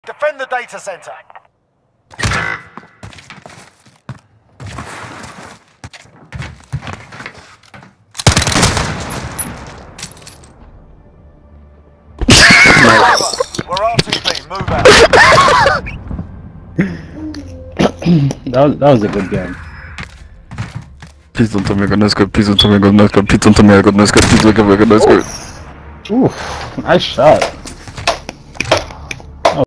Defend the data center. We're RTB, move out. that was a good game. Please don't tell me I got no scope, please don't tell me I got no scope, please don't tell me I got no scope, please don't tell me I got no scope. Oof, nice shot.